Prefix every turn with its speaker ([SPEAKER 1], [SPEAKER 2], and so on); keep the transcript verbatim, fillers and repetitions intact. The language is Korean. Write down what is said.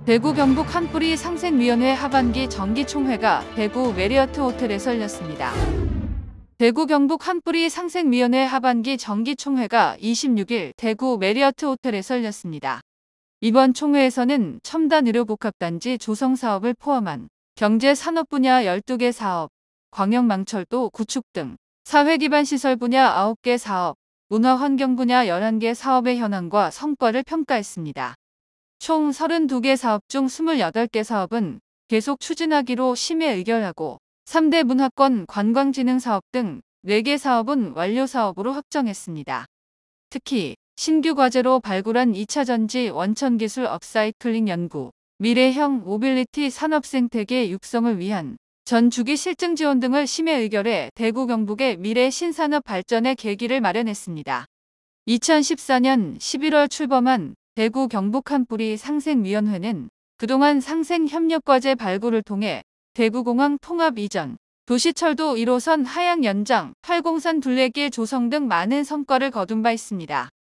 [SPEAKER 1] 대구 경북 한뿌리 상생위원회 하반기 정기총회가 대구 메리어트 호텔에서 열렸습니다. 대구 경북 한뿌리 상생위원회 하반기 정기총회가 이십육일 대구 메리어트 호텔에서 열렸습니다. 이번 총회에서는 첨단 의료복합단지 조성 사업을 포함한 경제 산업 분야 열두 개 사업, 광역망철도 구축 등 사회기반 시설 분야 아홉 개 사업, 문화환경 분야 열한 개 사업의 현황과 성과를 평가했습니다. 총 서른두 개 사업 중 이십팔 개 사업은 계속 추진하기로 심의 의결하고 삼 대 문화권 관광진흥 사업 등 네 개 사업은 완료 사업으로 확정했습니다. 특히 신규 과제로 발굴한 이 차 전지 원천기술 업사이클링 연구, 미래형 모빌리티 산업 생태계 육성을 위한 전 주기 실증 지원 등을 심의 의결해 대구 경북의 미래 신산업 발전의 계기를 마련했습니다. 이천십사년 십일월 출범한 대구 경북 한뿌리 상생위원회는 그동안 상생협력과제 발굴을 통해 대구공항 통합 이전, 도시철도 일 호선 하향 연장, 팔공선 둘레길 조성 등 많은 성과를 거둔 바 있습니다.